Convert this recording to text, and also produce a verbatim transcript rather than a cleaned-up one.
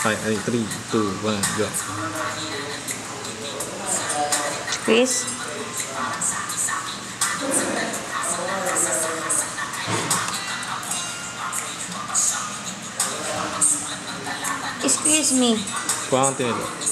Okay, ay, three, two, one, go. Squeeze. Squeeze me. Kuha kang tinilo.